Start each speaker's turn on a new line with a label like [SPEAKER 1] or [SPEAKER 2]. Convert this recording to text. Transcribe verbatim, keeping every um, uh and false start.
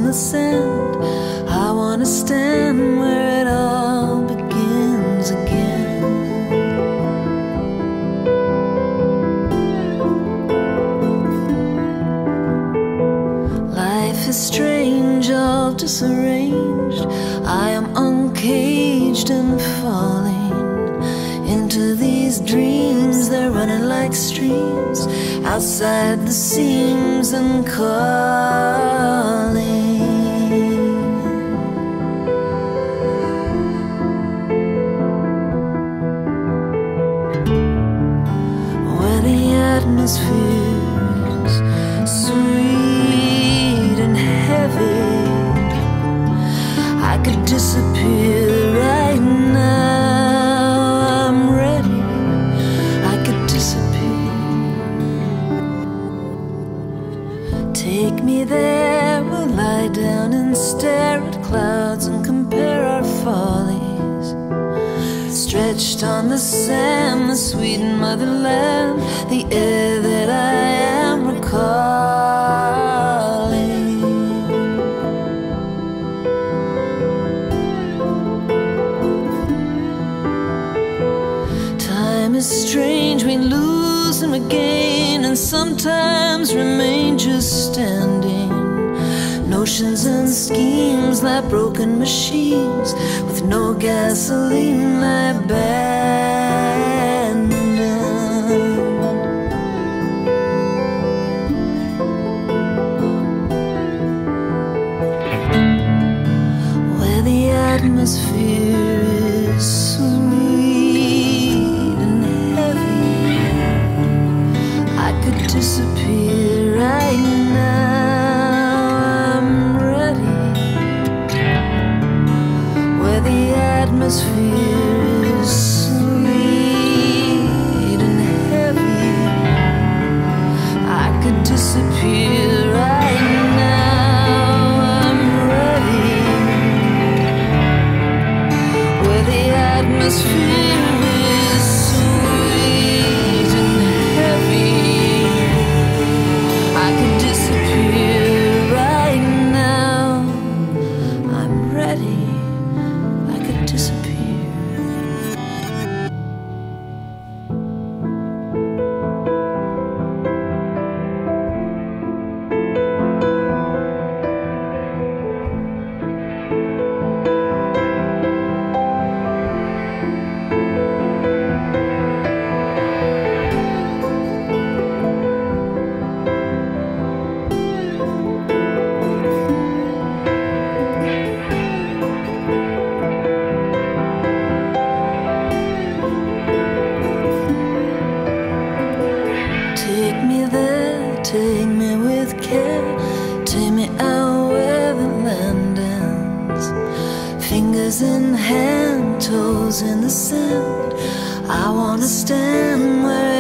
[SPEAKER 1] the sand. I wanna stand where it all begins again. Life is strange, all disarranged. I am uncaged and falling into these dreams. They're running like streams outside the seams and calling. Where the atmosphere's sweet and heavy, I could disappear right now. I'm ready, I could disappear. Take me there, we'll lie down and stare at clouds and compare our follies. Stretched on the sand, the sweet motherland, the air that I am recalling. Time is strange, we lose and we gain, and sometimes remain just standing. Notions and schemes like broken machines with no gasoline, lie abandoned. Where the atmosphere is sweet and heavy, I could disappear right now. The atmosphere is sweet and heavy, I could disappear right now. I'm ready. Where the atmosphere is sweet and heavy, I could disappear right now. I'm ready, disappear. Take me there, take me with care, take me out where the land ends. Fingers in hand, toes in the sand, I wanna stand where